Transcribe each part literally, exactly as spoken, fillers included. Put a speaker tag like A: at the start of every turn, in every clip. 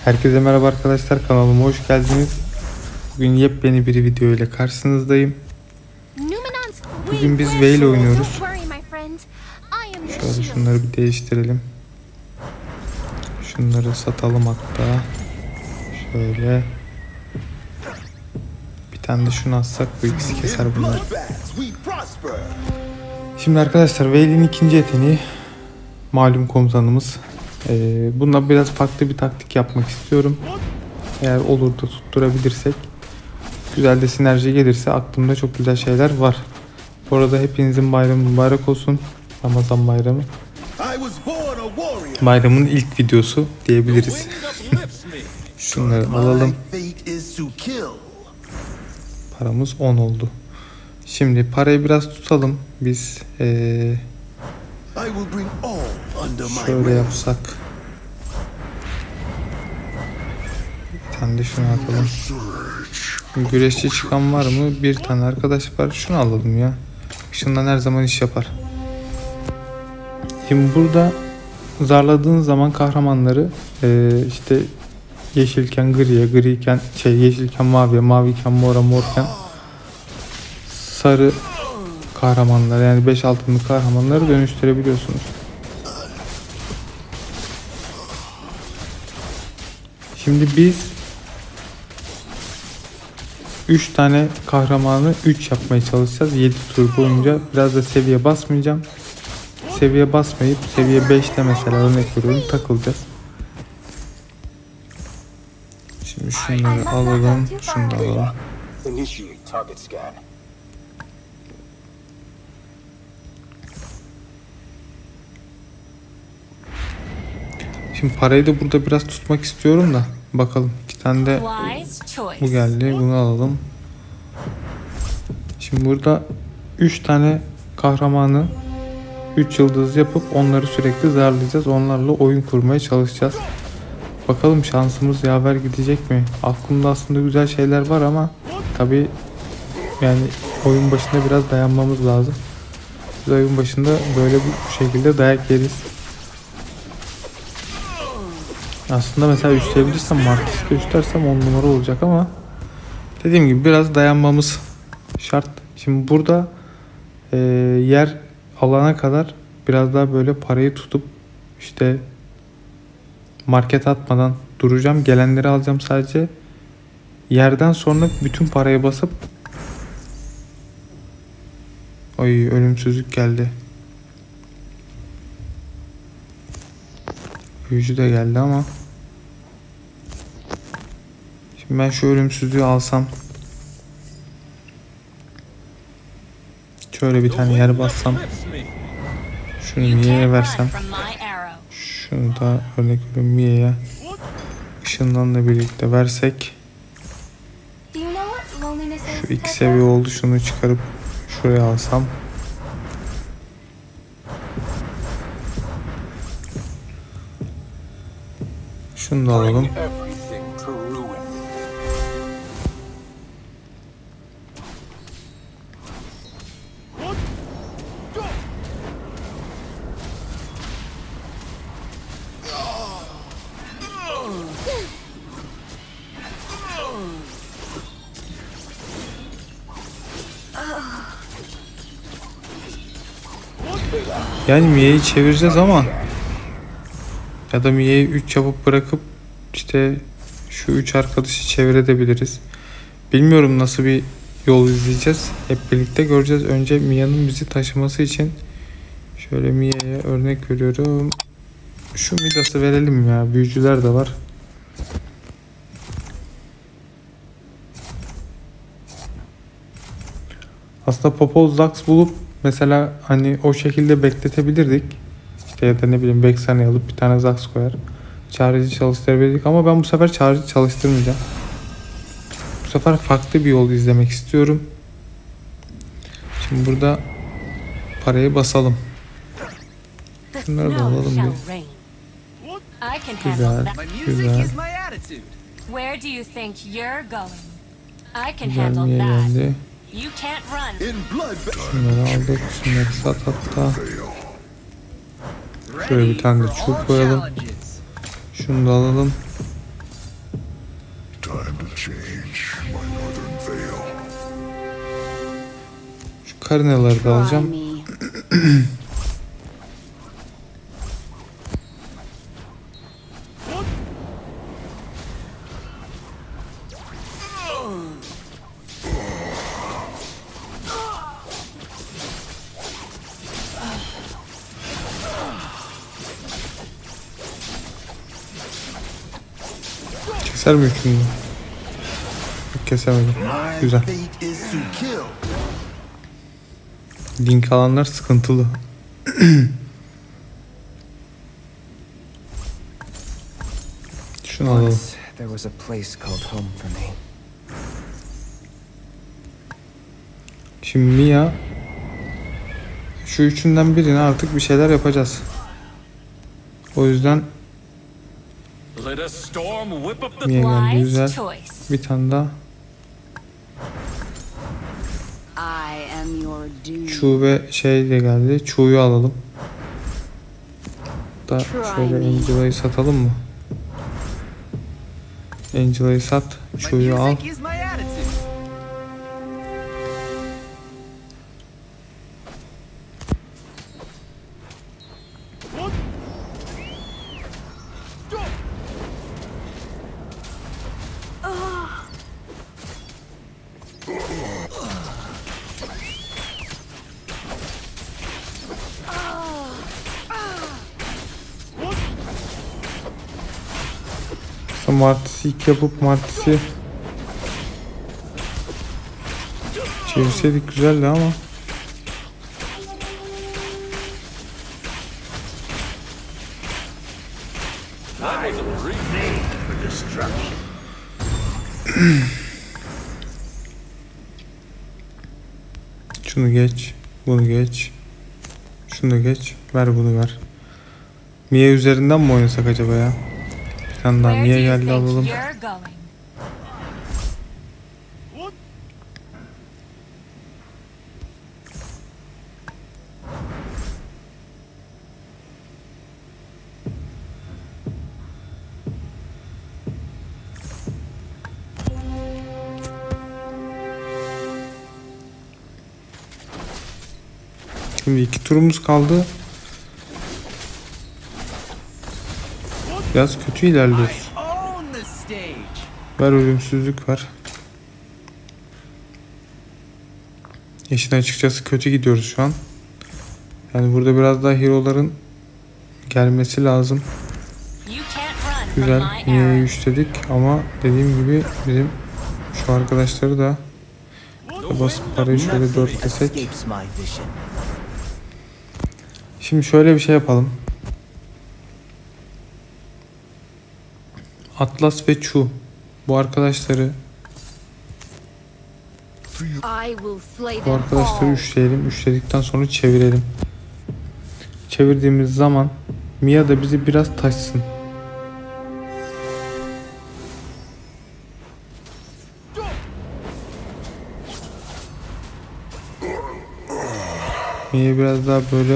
A: Herkese merhaba arkadaşlar, kanalıma hoş geldiniz. Bugün yepyeni bir video ile karşınızdayım. Bugün biz Veil oynuyoruz. Şöyle şunları bir değiştirelim. Şunları satalım hatta. Şöyle. Bir tane de şunu atsak bu ikisi keser bunları. Şimdi arkadaşlar Veil'in ikinci yeteneği malum komutanımız. Ee, bunda biraz farklı bir taktik yapmak istiyorum. Eğer olur da tutturabilirsek, güzel de sinerji gelirse aklımda çok güzel şeyler var. Bu arada hepinizin bayramı mübarek olsun. Ramazan bayramı. Bayramın ilk videosu diyebiliriz. Şunları alalım. Paramız on oldu. Şimdi parayı biraz tutalım. Biz ee, şöyle yapsak. Bir tane de şunu atalım. Güreşçi çıkan var mı? Bir tane arkadaş var. Şunu alalım ya. Işından her zaman iş yapar. Şimdi burada zarladığın zaman kahramanları ee, işte yeşilken griye, griyken şey yeşilken maviye, maviyken mora, morken sarı kahramanlar, yani beş altınlı kahramanları dönüştürebiliyorsunuz. Şimdi biz üç tane kahramanı üç yapmaya çalışacağız. yedi tur boyunca biraz da seviye basmayacağım. Seviye basmayıp seviye beşte mesela örnek veriyorum takılacağız. Şimdi şunları alalım, şunu da alalım. Şimdi parayı da burada biraz tutmak istiyorum da bakalım. İki tane de bu geldi, bunu alalım. Şimdi burada üç tane kahramanı üç yıldız yapıp onları sürekli zarlayacağız. Onlarla oyun kurmaya çalışacağız. Bakalım şansımız yaver gidecek mi? Aklımda aslında güzel şeyler var ama tabi yani oyun başında biraz dayanmamız lazım. Biz oyun başında böyle bu şekilde dayak yeriz. Aslında mesela üçleyebilirsem, Martis'te üçlersem on numara olacak ama dediğim gibi biraz dayanmamız şart. Şimdi burada e, yer alana kadar biraz daha böyle parayı tutup işte market atmadan duracağım. Gelenleri alacağım sadece. Yerden sonra bütün parayı basıp ay ölümsüzlük geldi. Büyücü de geldi ama şimdi ben şu ölümsüzlüğü alsam, şöyle bir tane yer bassam, şunu Mia'ya versem, şunu da örnek veriyorum Mia'ya ışınlanla birlikte versek, şu iki seviye oldu, şunu çıkarıp şuraya alsam, şunu da alalım. Yani Mia'yı çevireceğiz ama ya da Mia'yı üç yapıp bırakıp işte şu üç arkadaşı çevirebiliriz. Bilmiyorum nasıl bir yol izleyeceğiz. Hep birlikte göreceğiz. Önce Mia'nın bizi taşıması için şöyle Mia'ya örnek veriyorum. Şu Midas'ı verelim ya. Büyücüler de var. Aslında Popol Zax bulup mesela hani o şekilde bekletebilirdik. İşte ya da ne bileyim Vexen'i alıp bir tane Zax koyar. Charge'ı çalıştırabilirdik ama ben bu sefer Charge'ı çalıştırmayacağım. Bu sefer farklı bir yol izlemek istiyorum. Şimdi burada parayı basalım. Şunları da alalım bir. Güzel, güzel. Güzel niye geldi? Şunları aldık, şunları sat hatta. Şöyle bir tane de çubuk koyalım. Şunu da alalım. Karinaları da alacağım. Keser mi üçünü? Kesemedim. Güzel. Link alanlar sıkıntılı. Şunu alalım. Şimdi Mia, şu üçünden birine artık bir şeyler yapacağız. O yüzden Mia geldi, güzel. Bir tane daha. Chu ve şey de geldi. Chu'yu alalım. Da şöyle Angela'yı satalım mı? Angela'yı sat. Chu'yu al. Martisi iki yapıp Martisi çevirseydik güzeldi ama şunu geç, bunu geç, şunu geç, ver bunu ver. Mia üzerinden mi oynasak acaba ya? Bir tane daha Mia geldi, alalım. Şimdi iki turumuz kaldı. Biraz kötü ilerliyoruz. Ver ölümsüzlük var. İşin açıkçası kötü gidiyoruz şu an. Yani burada biraz daha hero'ların gelmesi lazım. Güzel. Mia'yı üçledik ama dediğim gibi bizim şu arkadaşları da basıp parayı şöyle dörtlesek. Şimdi şöyle bir şey yapalım. Atlas ve Chu, bu arkadaşları bu arkadaşları üçleyelim. Üçledikten sonra çevirelim. Çevirdiğimiz zaman Mia da bizi biraz taşsın. Mia'yı biraz daha böyle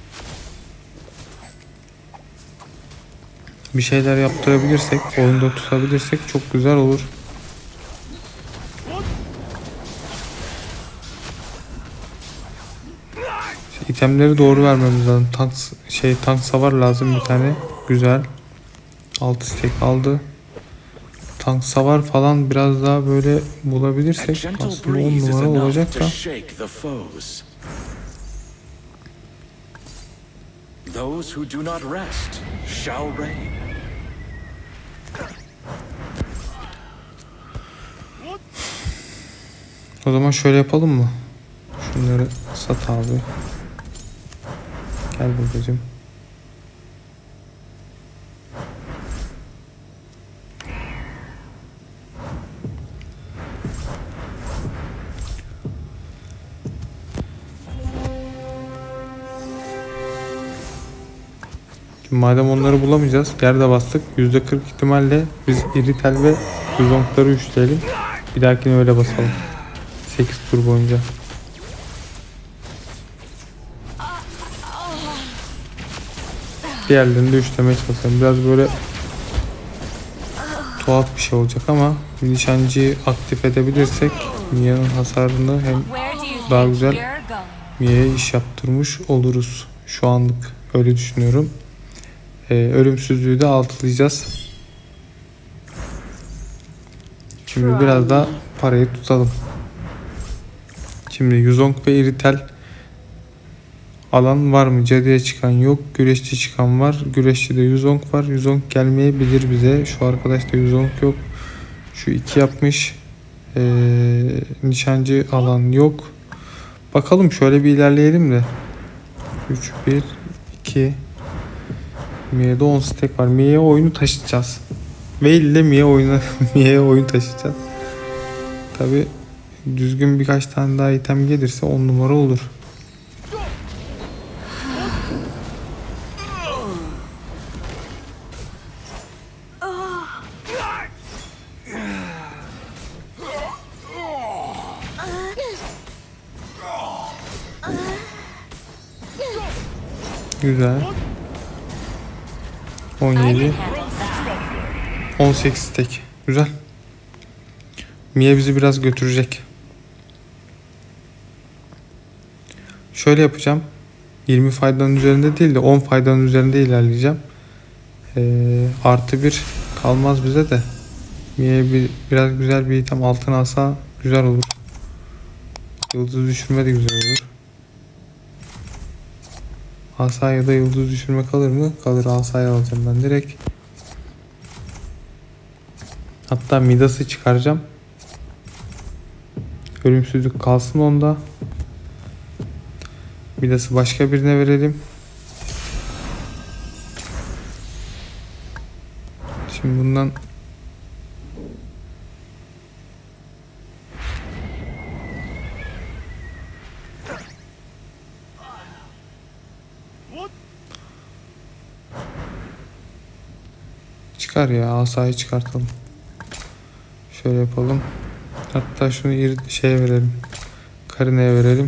A: bir şeyler yaptırabilirsek, oyunda tutabilirsek çok güzel olur. İşte itemleri doğru vermemiz lazım. Tank şey tank savar lazım bir tane. Güzel. altı stack aldı. Tank savar falan biraz daha böyle bulabilirsek aslında on numara olacak da. Those who do not rest shall reign. O zaman şöyle yapalım mı? Şunları sat abi. Gel babacığım. Madem onları bulamayacağız, yerde bastık. yüzde kırk ihtimalle biz iritel ve zonkları üçleyelim. Bir dahakine öyle basalım. sekiz tur boyunca. Diğerlerini de üçlemeye çalışalım. Biraz böyle tuhaf bir şey olacak ama nişancıyı aktif edebilirsek Mia'nın hasarını hem daha güzel Mia'ya iş yaptırmış oluruz. Şu anlık öyle düşünüyorum. Ee, ölümsüzlüğü de altılayacağız. Şimdi biraz da parayı tutalım. Şimdi Yuzong ve Iritel alan var mı? Cadıya çıkan yok. Güreşçi çıkan var. Güreşçide Yuzong var. Yuzong gelmeyebilir bize. Şu arkadaşta Yuzong yok. Şu iki yapmış. Ee, nişancı alan yok. Bakalım şöyle bir ilerleyelim de. üç, bir, iki. Mia'da on stack var. Mia'ya oyunu taşıyacağız. Ve ile Mia oyunu Mia'ya oyun taşıyacağız. Tabi düzgün birkaç tane daha item gelirse on numara olur. Güzel. on yedi. on sekiz tek. Güzel. Mia bizi biraz götürecek. Şöyle yapacağım. yirmi faydanın üzerinde değil de on faydanın üzerinde ilerleyeceğim. Ee, artı bir kalmaz bize de. Mia'ya bir, biraz güzel bir item altın alsa güzel olur. Yıldız düşürme de güzel olur. Asaya da yıldız düşürme kalır mı? Kalır. Asaya alacağım ben direkt. Hatta Midas'ı çıkaracağım. Ölümsüzlük kalsın onda. Midas'ı başka birine verelim. Şimdi bundan çıkar ya, asayı çıkartalım. Şöyle yapalım. Hatta şunu ir şeye verelim. Karina'ya verelim.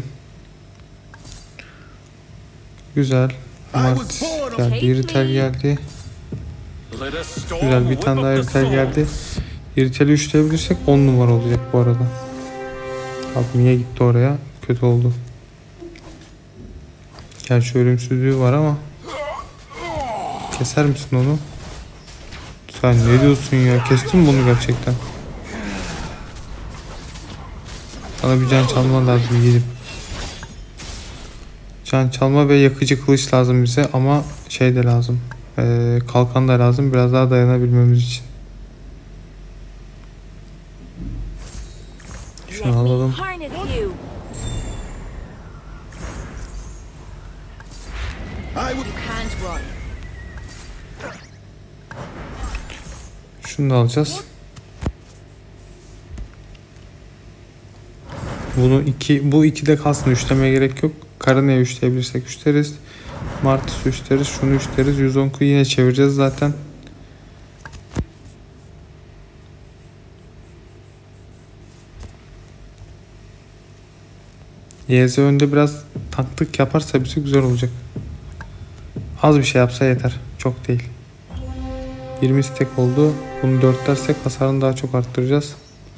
A: Güzel. Mart geldi. Iritel geldi. Güzel, bir tane daha Iritel geldi. Iritel'i üçleyebilirsek on numara olacak bu arada. Abi niye gitti oraya? Kötü oldu. Gerçi ölümsüzlüğü var ama. Keser misin onu? Sen ne diyorsun ya? Kestin mi bunu gerçekten? Sana bir can çalma lazım gidip. Can çalma ve yakıcı kılıç lazım bize ama şey de lazım. Ee, kalkan da lazım biraz daha dayanabilmemiz için. Şunu alalım. Şunu da alacağız. Bunu iki, bu ikide kalsın, üçlemeye gerek yok. Karina'ya üçleyebilirsek üçleriz. Martis üçleriz, şunu üçleriz. Yuzong'u yine çevireceğiz zaten. Y Z önde biraz taktik yaparsa bize güzel olacak. Az bir şey yapsa yeter. Çok değil. yirmi stack oldu. Bunu dört dersek hasarını daha çok arttıracağız.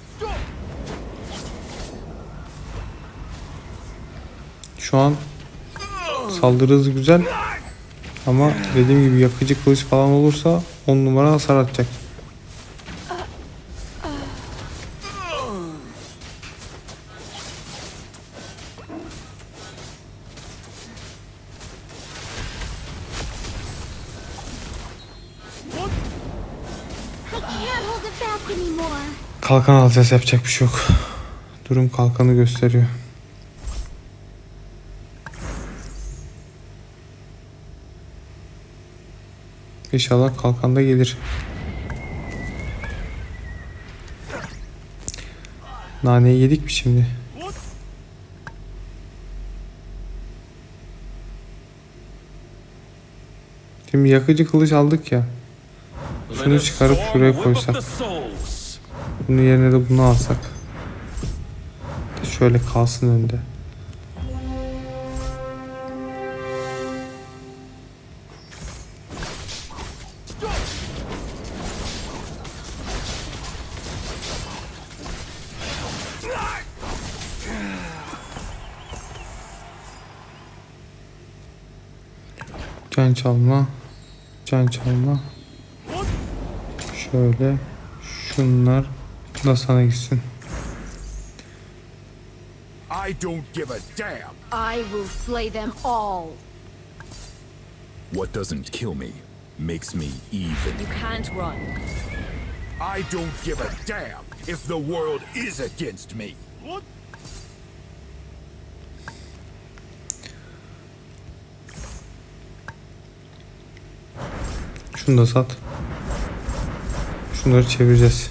A: Şu an saldırı hızı güzel. Ama dediğim gibi yakıcı kılıç falan olursa on numara hasar atacak. Kalkan alacağız, yapacak bir şey yok. Durum kalkanı gösteriyor. İnşallah kalkan da gelir. Naneyi yedik mi şimdi? Şimdi yakıcı kılıç aldık ya. Şunu çıkarıp şuraya koysak. Bunun yerine de bunu alsak. Şöyle kalsın önde. Can çalma. Can çalma. Şöyle. Şunlar da sana gitsin.
B: I don't give a damn.
C: I will slay them all.
B: What doesn't kill me makes me even.
C: You can't run.
B: I don't give a damn if the world is against me. What?
A: Şunu da sat. Şunları çevireceğiz.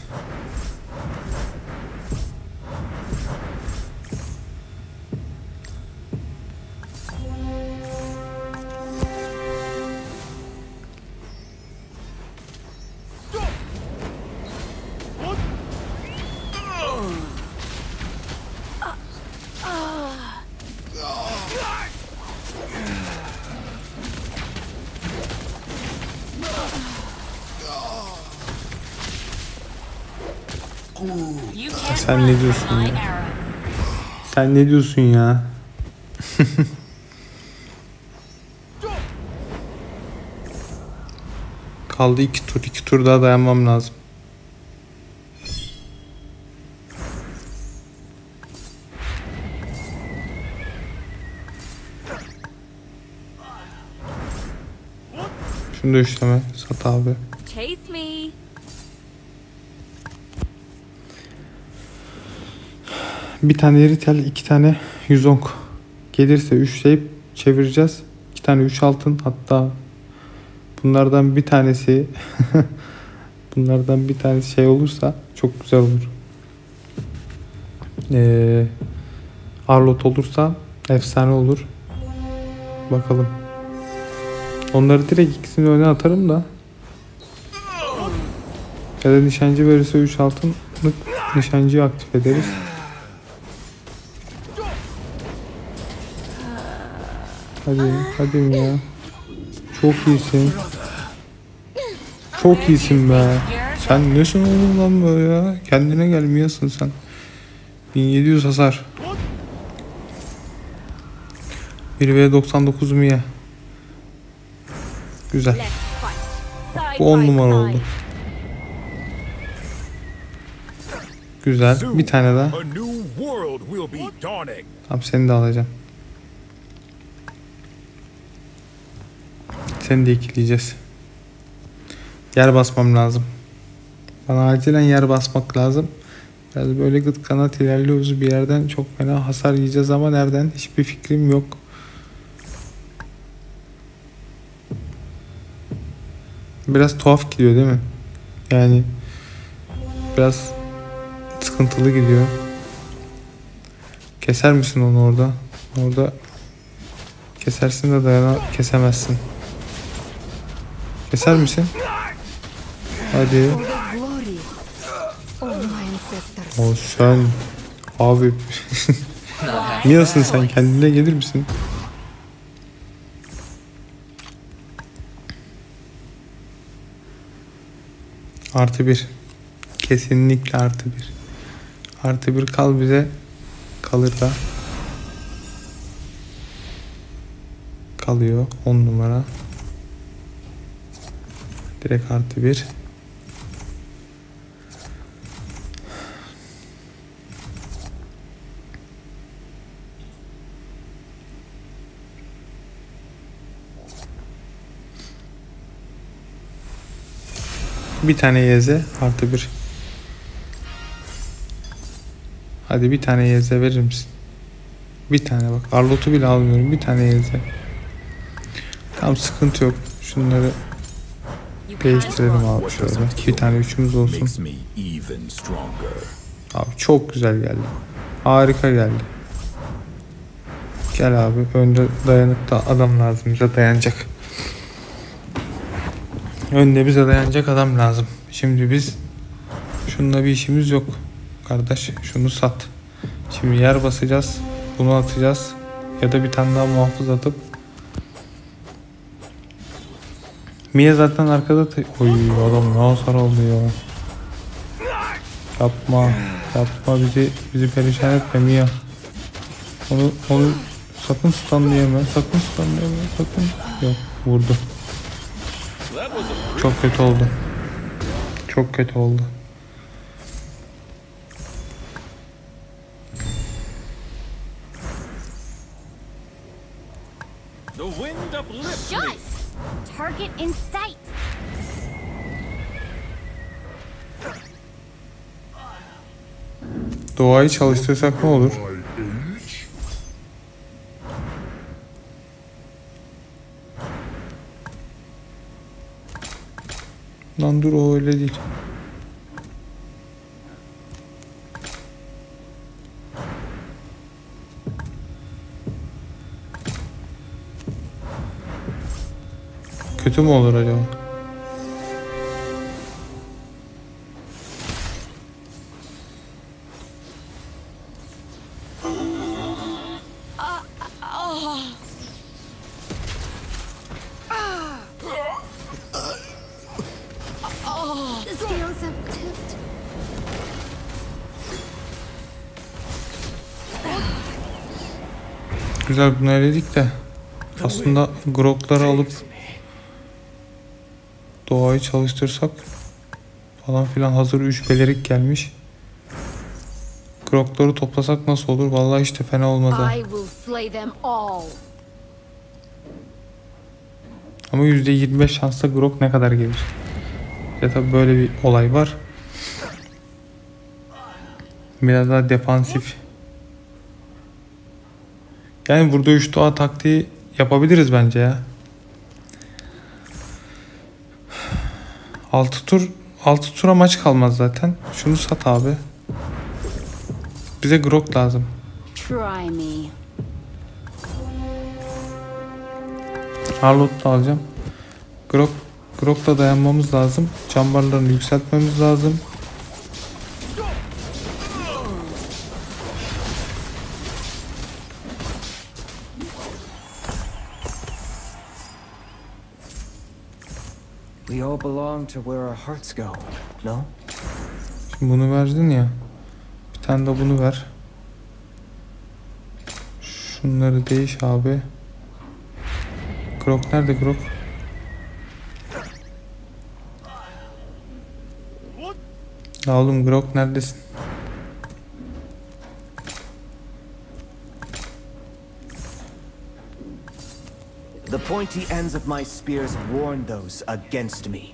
C: You can't
A: Sen
C: run
A: ne
C: from
A: diyorsun
C: my
A: ya?
C: arrow.
A: Sen ne diyorsun ya? Kaldı iki tur. iki tur daha dayanmam lazım. Şunu da üçleme. Sat abi.
C: Chase me.
A: Bir tane ritel, iki tane yüzonk gelirse üçleyip çevireceğiz. İki tane üç altın, hatta bunlardan bir tanesi bunlardan bir tanesi şey olursa çok güzel olur. Ee, Arlot olursa efsane olur. Bakalım. Onları direkt ikisini öne atarım da. Ya da nişancı verirse üç altınlık nişancıyı aktif ederiz. Hadi, hadi ya. Çok iyisin. Çok iyisin be. Sen nesin oğlum lan böyle ya? Kendine gelmiyorsun sen. bin yedi yüz hasar. bir ve doksan dokuz Mia. Güzel.
C: Let's fight. Side
A: Bu on
C: by
A: numara
C: side.
A: oldu. Güzel. Bir tane daha.
B: A new world will be dawning.
A: Tamam, seni de alacağım. Seni de ikileyeceğiz. Yer basmam lazım. Bana acilen yer basmak lazım. Biraz böyle gıt kanat ilerliyoruz bir yerden. Çok fena hasar yiyeceğiz ama nereden? Hiçbir fikrim yok. Biraz tuhaf gidiyor değil mi? Yani biraz sıkıntılı gidiyor. Keser misin onu orada? Orada kesersin de dayana kesemezsin. Keser misin? Hadi.
C: Glory. Oh my ancestors.
A: O sen abi. Niyesin sen, kendine gelir misin? Artı bir. Kesinlikle artı bir. Artı bir kal bize. Kalır da. Kalıyor. On numara. Direkt artı bir. Bir tane yeze artı bir. Hadi bir tane yeze verir misin? Bir tane bak. Arlot'u bile almıyorum. Bir tane yeze. Tamam, sıkıntı yok. Şunları değiştirelim abi şöyle. Bir tane üçümüz olsun.
B: Makes me even stronger.
A: Abi çok güzel geldi. Harika geldi. Gel abi. Önde dayanıkta adam lazım. Bize dayanacak. Önde bize dayanacak adam lazım. Şimdi biz şununla bir işimiz yok. Kardeş şunu sat. Şimdi yer basacağız. Bunu atacağız. Ya da bir tane daha muhafız atıp. Mia zaten arkada. Oy adam ne hasar oldu ya. Yapma. Yapma bizi bizi perişan etme Mia. Onu onu Sakın stunlayama. Sakın stunlayama. Sakın. Yok. Vurdu. Çok kötü oldu. Çok kötü oldu.
D: The wind uplifts me.
C: Shut! Target in sight.
A: Doğayı çalıştırsak ne olur? Lan dur, o öyle değil. Kötü mü olur acaba?
C: The scales have tipped.
A: Güzel, bunu eledik de aslında grokları alıp doğayı çalıştırsak falan filan, hazır üç belerik gelmiş. Grokları toplasak nasıl olur? Vallahi hiç de fena olmaz ha.
C: I will slay them all.
A: Ama yüzde yirmi beş şansla grok ne kadar gelir? Ya tabi böyle bir olay var. Biraz daha defansif. Yani burada üç doğa taktiği yapabiliriz bence ya. altı tur altı tura maç kalmaz zaten. Şunu sat abi. Bize grok lazım.
C: Try me.
A: Harlot da alacağım. Grok Grok'la dayanmamız lazım. Chamberlarını yükseltmemiz lazım.
E: We all belong to where our hearts go, no?
A: Şimdi bunu verdin ya. Bir tane de bunu ver. Şunları değiş abi. Grok nerede Grok? Ya oğlum Grok neredesin?
E: The pointy ends of my spears warn those against me.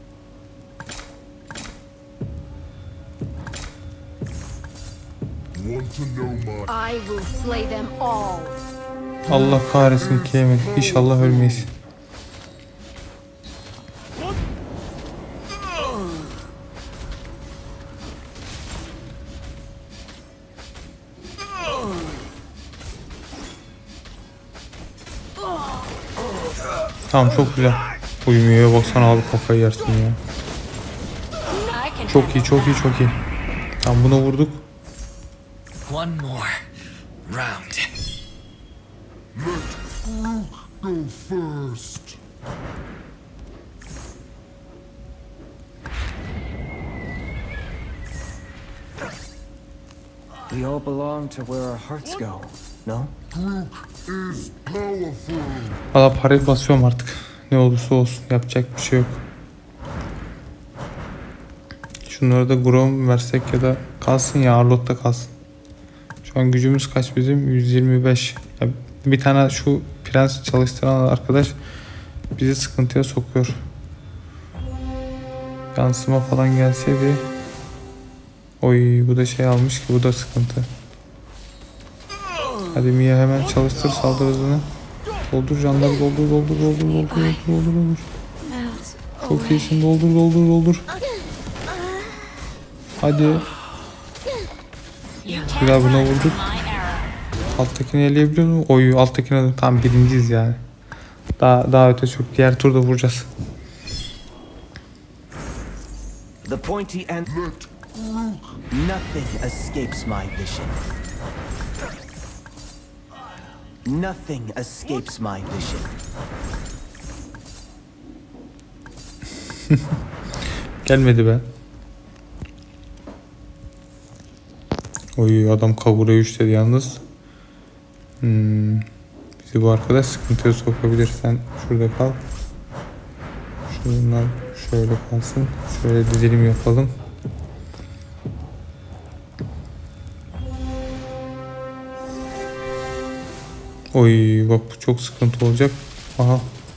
B: Want to know my
C: I will slay them all.
A: Allah kahretsin ki yemin. İnşallah ölmeyiz. Tamam, çok güzel. Uyumuyor, baksana abi, kafayı yersin ya.
C: I can
A: Çok iyi, çok iyi, çok iyi. Tamam, buna vurduk.
D: One more round.
B: go first.
E: We all belong to where our hearts go, no?
B: Is powerful.
A: Valla parayı basıyorum artık. Ne olursa olsun, yapacak bir şey yok. Şunları da Grom versek ya da kalsın ya, Arlot'ta kalsın. Şu an gücümüz kaç bizim? yüz yirmi beş. Ya bir tane şu prens çalıştıran arkadaş bizi sıkıntıya sokuyor. Yansıma falan gelseydi. Oy, bu da şey almış ki, bu da sıkıntı. Hadi Mia, hemen çalıştır saldırı hızını. Doldur canları, doldur doldur doldur doldur doldur doldur doldur. Çok iyisin, doldur doldur doldur. Hadi.
C: You
A: Bir daha buna vurduk.
C: my arrow.
A: Alttakini eleyebiliyor mu? Oy, alttakine tam birinciyiz yani. Daha daha öte çok. Diğer turda vuracağız.
E: The pointy end. Nothing escapes my vision. Nothing escapes my vision.
A: Gelmedi be. Oy, adam kavurayı üçledi yalnız. Hmm. bizi bu arkadaş sıkıntıya sokabilir. Sen şurada kal. Şunlar şöyle kalsın. Şöyle dizilim yapalım. Oy bak bu çok sıkıntı olacak. Aha.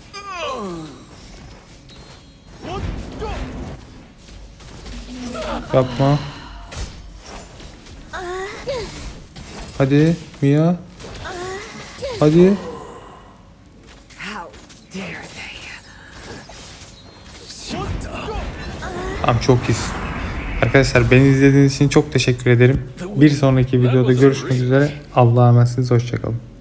A: Yapma. Hadi Mia. Hadi. Tamam çok iyisin. Arkadaşlar beni izlediğiniz için çok teşekkür ederim. Bir sonraki videoda görüşmek üzere. Allah'a emanetsiniz. Hoşçakalın.